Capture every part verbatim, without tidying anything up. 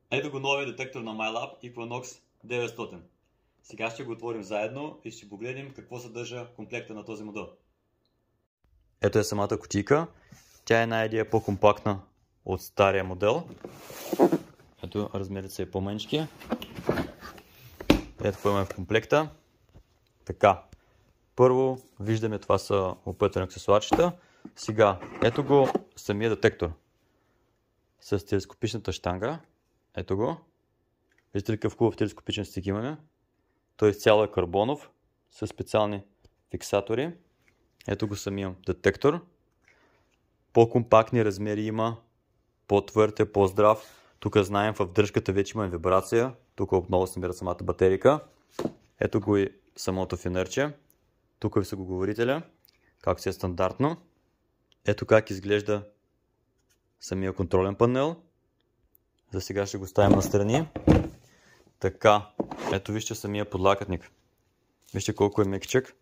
Ето го новия детектор на MyLab Equinox деветстотин. Сега ще го отворим заедно и ще погледнем какво съдържа комплекта на този модел. Ето е самата кутийка. Тя е една идея по-компактна от стария модел. Ето размерите са и по-менчки. Ето какво имаме в комплекта. Така. Първо виждаме, това са опътени аксесуарчета. Сега, ето го самия детектор. С телескопичната щанга. Ето го. Виждате ли какъв хубав телескопичен стик имаме? Той изцяло е карбонов, с специални фиксатори. Ето го самия детектор. По-компактни размери има, по-твърд е, по-здрав. Тук знаем, в дръжката вече има вибрация. Тук отново се намира самата батерийка. Ето го и самото фенерче. Тук е високоговорителя, както си е стандартно. Ето как изглежда самия контролен панел. За сега ще го ставим настрани. Така, ето вижте самия подлакътник. Вижте колко е мекичък.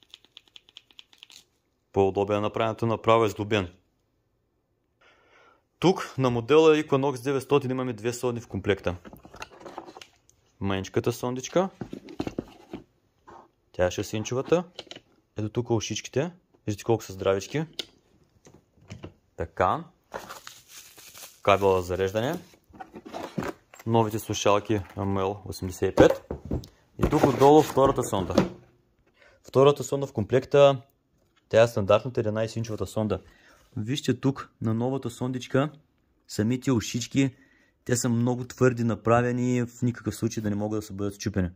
По-удобен е направенето, направо е сглобен. Тук на модела Equinox деветстотин имаме две сонди в комплекта. Маничката сондичка. Тя е шест инчовата. Ето тук ушичките. Виждате колко са здравички. Така. Кабел за зареждане. Новите слушалки Ем Ел осемдесет и пет. И тук отдолу втората сонда. Втората сонда в комплекта, тя е стандартната единайсет инчовата сонда. Вижте тук на новата сондичка, самите ушички, те са много твърди, направени, в никакъв случай да не могат да се бъдат счупени.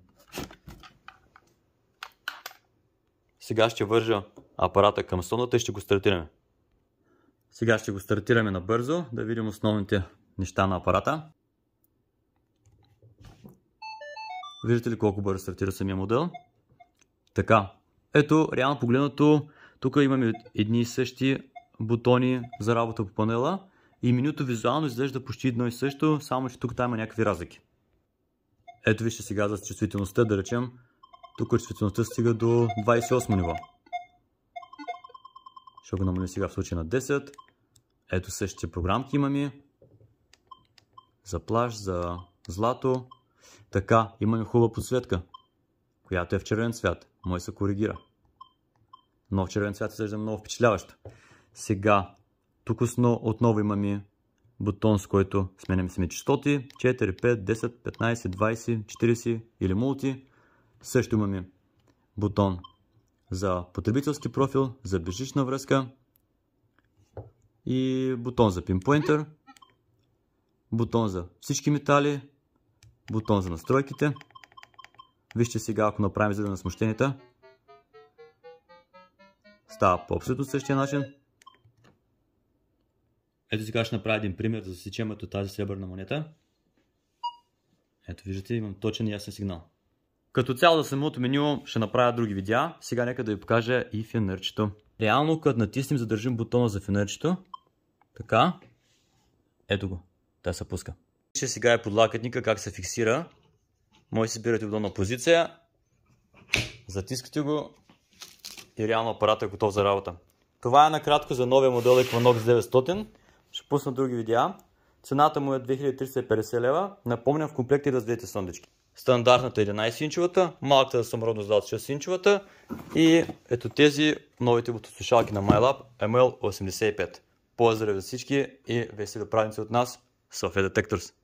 Сега ще вържа апарата към сондата и ще го стартираме. Сега ще го стартираме набързо, да видим основните неща на апарата. Виждате ли колко бързо стартира самия модел? Така, ето, реално погледнато, тук имаме едни и същи бутони за работа по панела и менюто визуално изглежда почти едно и също, само че тук там има някакви разлики. Ето вижте сега за чувствителността, да речем, тук чувствителността стига до двайсет и осмо ниво. Ще го намалим сега в случай на десет. Ето същите програмки имаме. За плаж, за злато. Така, имаме хубава подсветка, която е в червен цвят. Може да се коригира. Но в червен цвят изглежда много впечатляващо. Сега, тук отново имаме бутон, с който сменяме сами честоти. четири, пет, десет, петнайсет, двайсет, четирийсет или мулти. Също имаме бутон за потребителски профил, за безжична връзка. И бутон за пинпоинтер. Бутон за всички метали. Бутон за настройките. Вижте сега, ако направим за да на смущенията. Става по абсолютно същия начин. Ето сега ще направя един пример, за да засечем ето тази сребърна монета. Ето виждате, имам точен и ясен сигнал. Като цяло за самото меню ще направя други видеа. Сега нека да ви покажа и фенерчето. Реално, като натиснем, задържим бутона за фенерчето. Така. Ето го. Та се пуска. Ще сега е подлакътника, как се фиксира. Може да си избирате удобна позиция. Затискате го и реално апаратът е готов за работа. Това е накратко за новия модел Equinox деветстотин. Ще пусна други видеа. Цената му е две хиляди триста и петдесет лева. Напомням, в комплекта идват с двете сондички. Стандартната единайсет инчовата, малката за самородно с шест инчовата и ето тези новите бутослушалки на MyLab Ем Ел осемдесет и пет. Поздрави за всички и весели празници от нас, София Detectors!